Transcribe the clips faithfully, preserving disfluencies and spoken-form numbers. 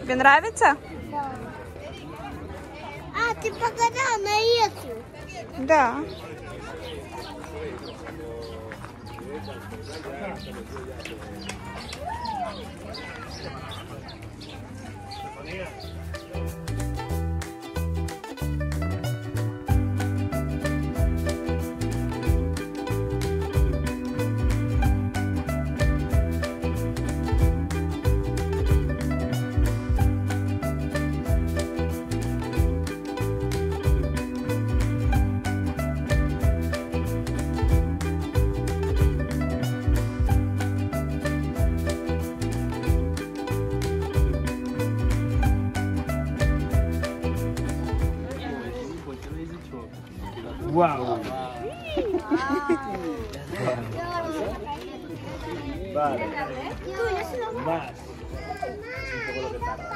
Тебе нравится? Да. А, ты погадал на эту? Да. Wow. Vale. Más. Es un poco lo que tarda.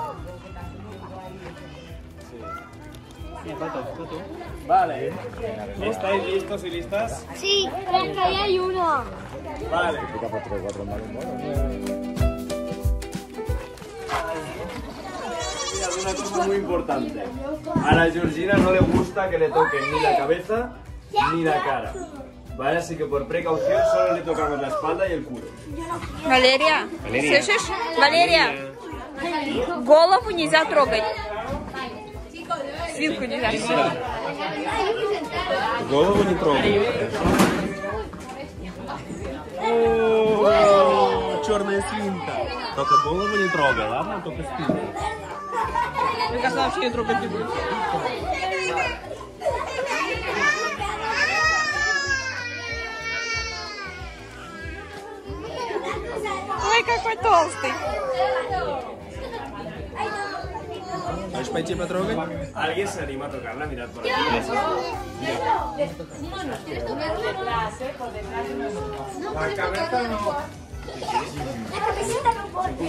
Sí. Sí, falta, falta tú. Vale. ¿Estáis listos y listas? Sí, pero que ahí hay uno. Vale. Una cosa muy importante. A la Georgina no le gusta que le toquen ni la cabeza ni la cara. ¿Vale? Así que por precaución solo le tocamos la espalda y el culo. Валерия, Валерия. слышишь? Валерия, голову нельзя трогать. Свинку нельзя трогать. Голову не трогай. О, черная свинка. Только голову не трогай, ладно? Только спину. Мне кажется, вообще не трогать не будет. Ой, какой толстый. ¿Vais para ir potrogать? ¿Alguien se anima a tocarla? Mirad por aquí. La cabeza no. La camiseta no puede.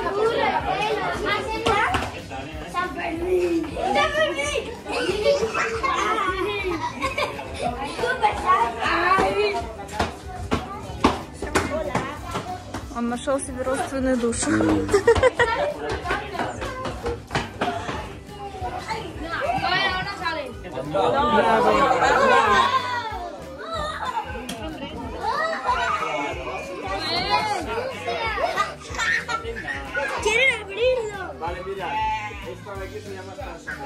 San Fermín. San Fermín. Он нашел себе родственную душу. ¿Quieren abrirlo? Vale, mira. Esto de aquí se llama expansor.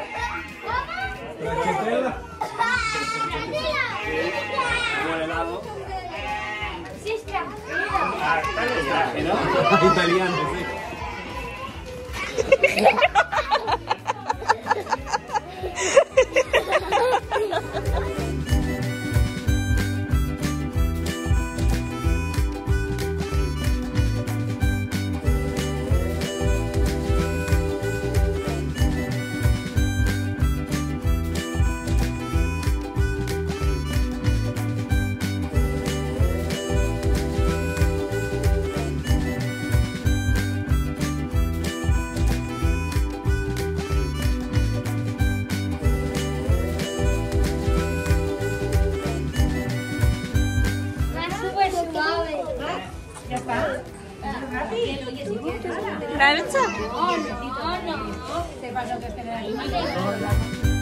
Como el helado. Sí, está. Ah, está en el traje, ¿no? Italiano, sí. Нравится? Oh, no, no.